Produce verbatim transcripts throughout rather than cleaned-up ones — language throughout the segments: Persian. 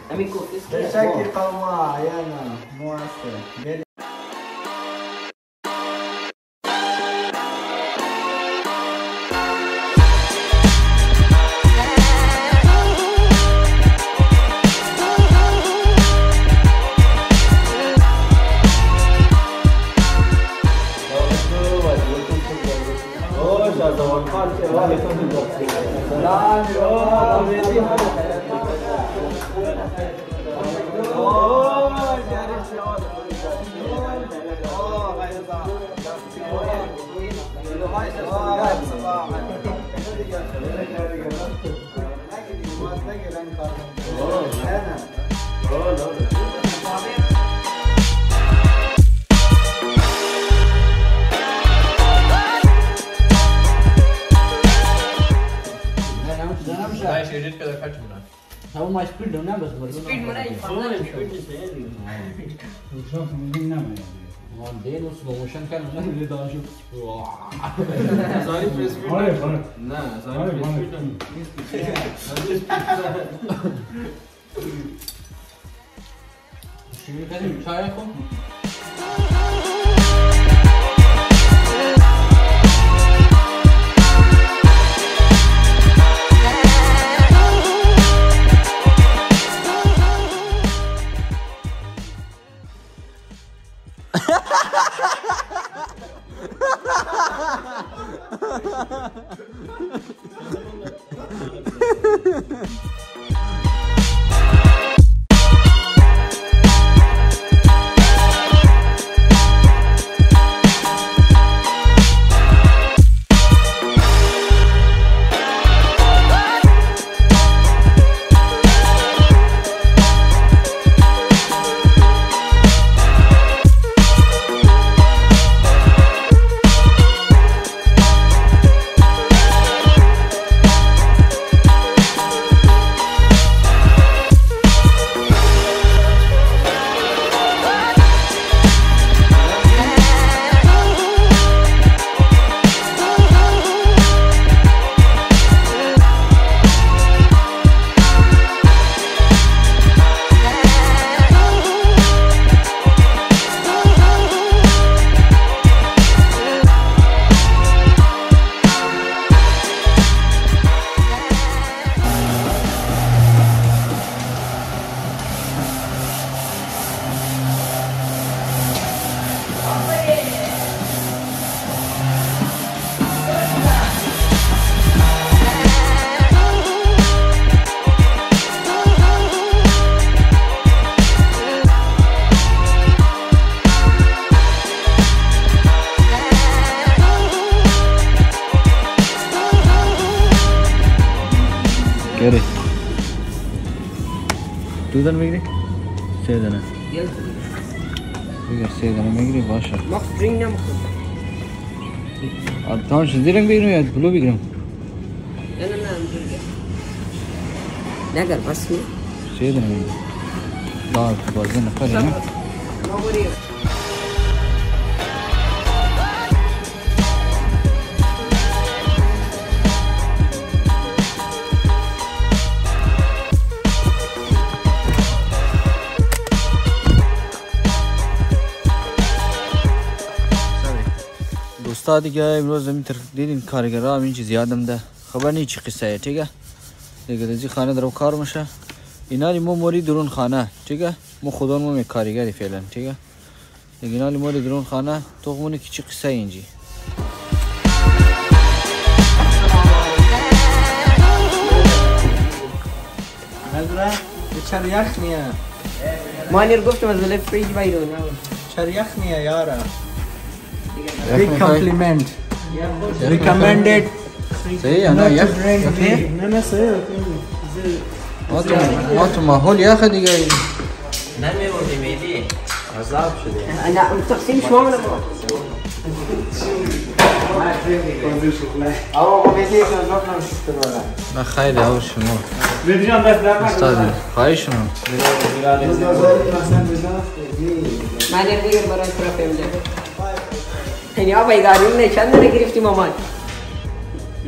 همین کوفیس که شکی قوما یانا مواسه هو ما سبيد ولا بس بس سبيد ما لا يفضل شوف من نعم ما دين وسلو موشن كان ولا اللي ده شوف زاري في سبيد لا زاري في سبيد شو كان شايفه Kere. Tudan megri? Sedana. Yes. Bigar sedana megri başa. Max drink ne mıkın? Abi tamam şimdi renk begrim ya, blue begrim. Ne ne ne amca? Ne kadar bas mı? Sedana megri. Daha bazen ne kadar ne? Ne oluyor? دوستا دیگه امروز زمین تر دیدین کارگرها همین چیز یادم ده خبر نی چی قصه ای دیگه دیگه دزی خانه درو کار میشه اینا لیمو موری درون خانه دیگه مو خودمون می کارگری فعلا دیگه دیگه اینا لیمو درون خانه تو مونی کی چی قصه اینجی نظره چر یخ نیه مانیر گفتم از لفت فریج بیرون چر یخ نیه یاره big compliment recommended صحیح انا یخ نه نه صحیح ما تو ما تو ماحول یخ دیگه نمی‌بودی میدی عذاب شده انا تقسیم شو من نه خیلی اور شما میدونم بس در استاد خواهش شما مانیر دیگر برای طرف میده یعنی آبای داریم نه چند نه گرفتی مامان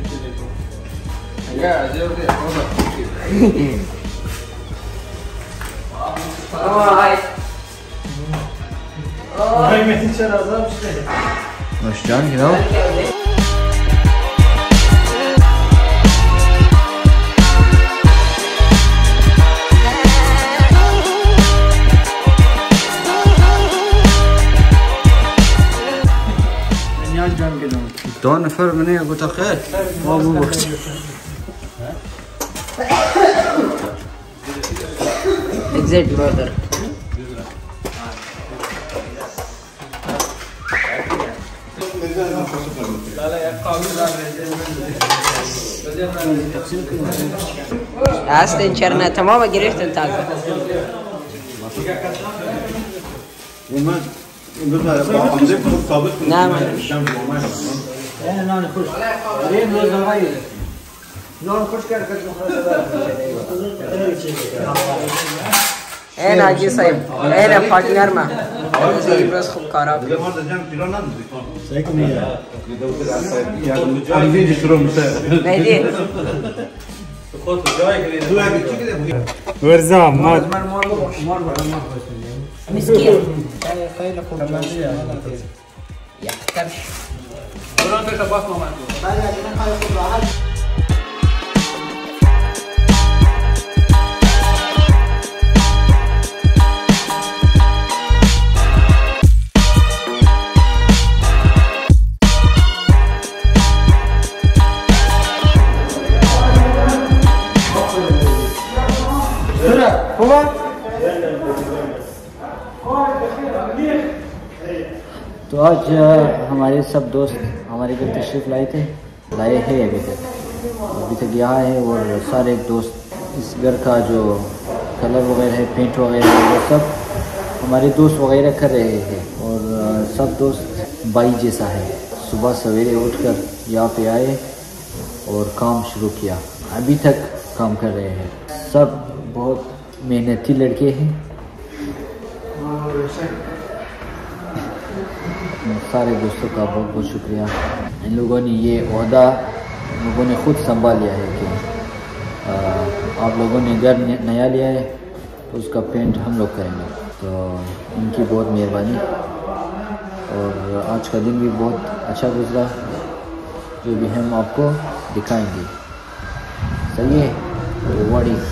یا عجب وای آی مهدی چرا عذاب شده؟ نوش جان گیرم نیاز جان گلم دو نفر منه گوتا خیر ما بو بخش exit brother اصلا چرنه تمام گرفتن تازه نه من نه نان خوش این روز نمایی نان خوش کرد که این آجی صاحب این پارتنر ما امروز خوب کارا بود مهدی ورزا مار مسکین خیلی خوب یخترش तो आज हमारे सब दोस्त हमारे घर तशरीफ़ लाए थे लाए हैं अभी तक अभी तक यहाँ है और सारे दोस्त इस घर का जो कलर वगैरह है पेंट वगैरह है वो सब हमारे दोस्त वगैरह कर रहे हैं और सब दोस्त भाई जैसा है सुबह सवेरे उठकर यहाँ पे आए और काम शुरू किया अभी तक काम कर रहे हैं सब बहुत मेहनती लड़के हैं सारे दोस्तों का बहुत बहुत शुक्रिया इन लोगों ने ये ओहदा लोगों ने खुद संभाल लिया है कि आ, आप लोगों ने घर नया लिया है तो उसका पेंट हम लोग करेंगे तो इनकी बहुत मेहरबानी और आज का दिन भी बहुत अच्छा गुजरा जो भी हम आपको दिखाएंगे सही है तो what is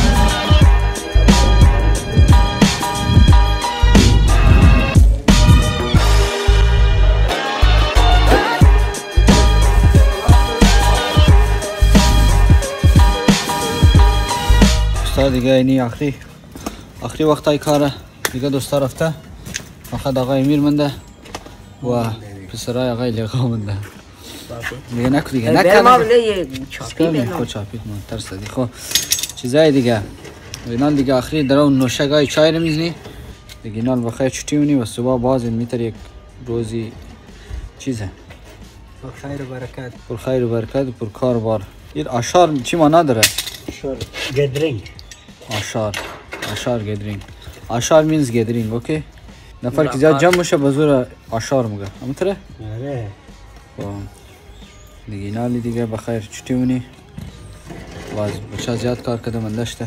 دیگه اینی آخری آخری وقتای کاره دیگه دوستا رفته فقط آقای امیر منده و پسرای آقای لقا منده دیگه نکو دیگه نکنه خود چاپید من ترس دی خب چیزای دیگه اینال دیگه آخری در اون نوشگاه چای رو میزنی دیگه اینال بخیر چوتی منی و صبح باز این میتر یک روزی چیزه پر خیر و برکت پر خیر و برکت و پر کار بار این آشار چی معنا داره؟ آشار گدرینگ آشار آشار گدرینگ آشار means gathering اوکی نفر که زیاد جمع باشه به زور آشار میگه همینطوره؟ آره خب دیگه اینالی دیگه بخیر چطوری مونی باز بچه زیاد کار کرده من داشته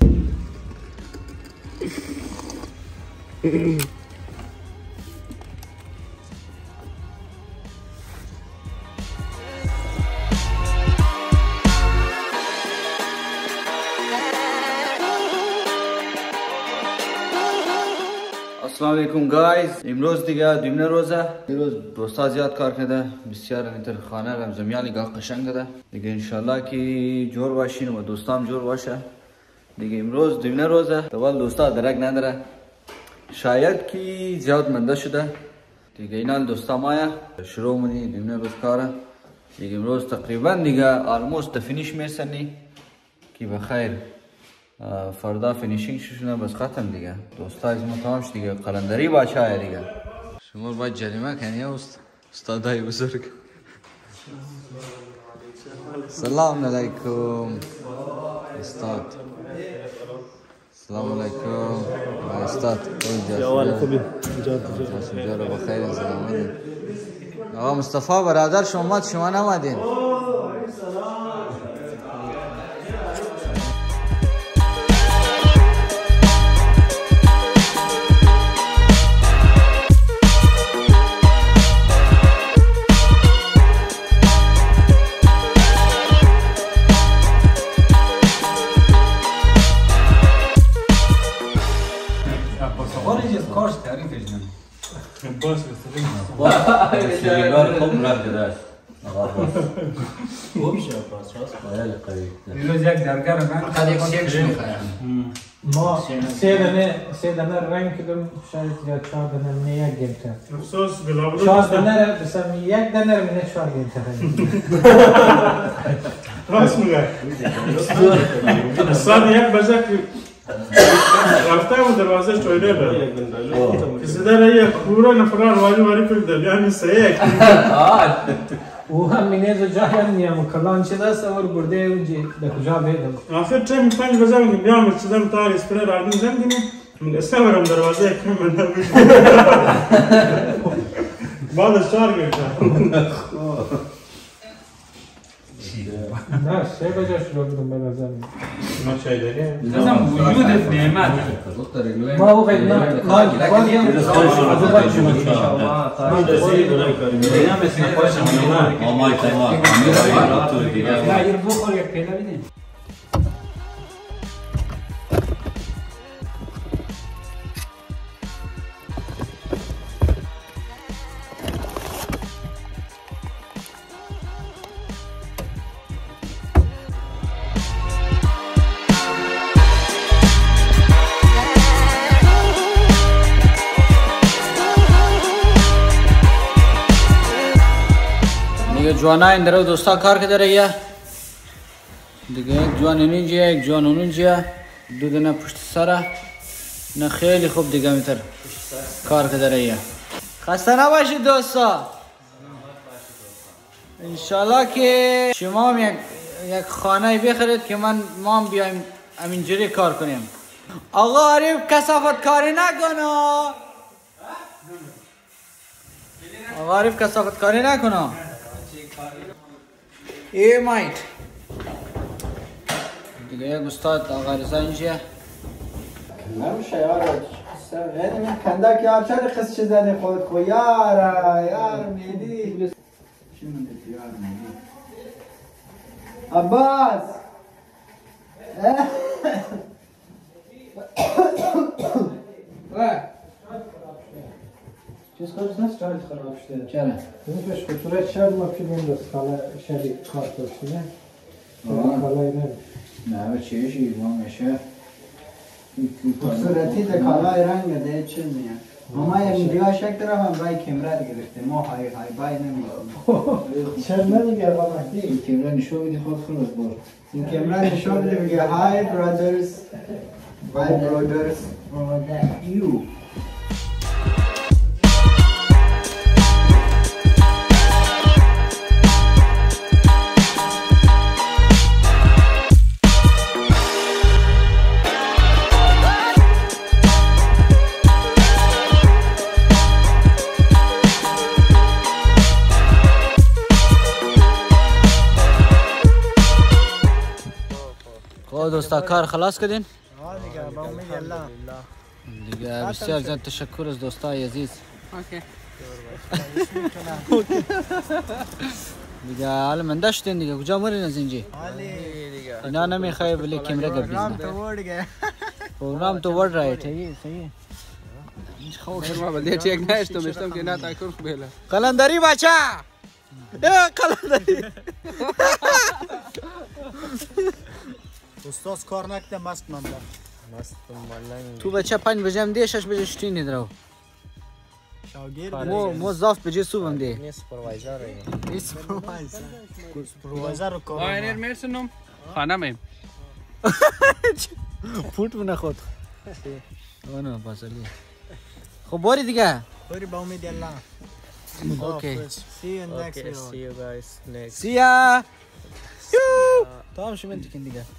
السلام علیکم گایز امروز دیگه دویمه روزه امروز دوستا زیاد کار کرده بسیار اینتر خانه رمزمیانی گاه قشنگ ده دیگه انشالله که جور باشین و دوستام جور باشه دیگه امروز دویمه روزه دوال دوستا درک نداره شاید که زیاد منده شده دیگه اینال دوستا مایا شروع منی دویمه روز کاره دیگه امروز تقریبا دیگه آلموست فینیش میرسنی که بخیر فردا فینیشینگ شونه بس ختم دیگه دوستا از ما تمام شد دیگه قلندری باچه دیگه شما باید جریمه کنی است استادای بزرگ سلام علیکم استاد سلام علیکم استاد جوال خوبی جوال بخیر سلامت آقا مصطفی برادر شما شما نمادین بزنم باز بستریم باز سیگار خوب رفت دست آقا باز خوب شد باز راست خیلی قوی دیروز یک درگر من فقط یک سیمش میخوایم ما سه دانه سه دانه رنگ کردم شاید یا چهار دانه من یک گیم کرد افسوس گلابلو چهار دانه را بسم یک دانه را من چهار گیم کرد راست میگه ساعت یک بجه که رفته و دروازه شویده بود کسی داره یک پورا نفرار والی والی کرد یعنی سه یک او هم مینیز و جایی هم نیم کلان چه دست اور برده اونجی در کجا بیدم آخر چه پنج بجه میگم بیام چیزم تار اسپری را میزن کنیم میگه استمرم دروازه یک کم من نبود بعد از چهار گرفتم نه سه بجه شروع بودم به نظر ما چای داریم لازم وجود نعمت ما او قید نه نه باز هم از او باید شما نه یه بخور یک پیدا بیدیم دیگه جوانا این درو دوستا کار که داره یه دیگه یک جوان اینجا یک جوان اونجا دو دونه پشت سره نه خیلی خوب دیگه میتر کار که داره یه خسته نباشید دوستا انشالله که شما هم یک یک خانه بخرید که من ما هم بیایم همینجوری کار کنیم آقا عریف کثافت کاری نکنه آقا عریف کثافت کاری نکنه ای مایت دیگه یک استاد آقا رضا اینجا نمیشه یار یعنی من کندک یار چرا خس چه زده خود کو یار یار میدی چی میگی یار میدی عباس چیز کارش نیست چرا خراب شده چرا؟ این پیش خطوره شد ما پیدیم دست کالا شدی کار داشتی نه؟ کالای نه نه چیشی ما میشه صورتی ده کالای رنگ ده چه میاد ماما یه ویدیو شک دارم هم رای کمره گرفته ما های های بای نمیدیم چرا نمیگه بابا این کمره نشون بدی خود خود بار این کمره نشون بده میگه های برادرز بای برادرز یو دوستا کار خلاص کردین؟ ها دیگه با امید الله دیگه بسیار زیاد تشکر از دوستای عزیز اوکی دیگه حالا من داشتین دیگه کجا مرین از اینجا؟ اینا نمیخوای ولی کمره گبیزن پروگرام تو ورد رایت صحیح صحیح ما بلدی چیک نشتم میشتم که نه تاکر خوبه قلندری بچه اه قلندری استاد کار نکته مست من مست مالنگ تو بچه پنج بجه هم دی شش بجه شتی نیدرو شاگرد مو مو زافت بجه صبح هم دی نه سوپروایزر این سپروایزر سپروایزر رو کار آینر مرسنم خانه میم فوت من خود آنها بازلی خب باری دیگه بری با امید الله اوکی see you next Okay, video see you guys next. See ya! تمام شو منتي كن دقيقة.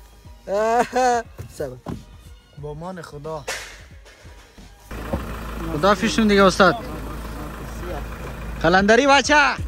سبب. با مان خدا خدا فيشون دقيقة أستاذ. قلندري بچه.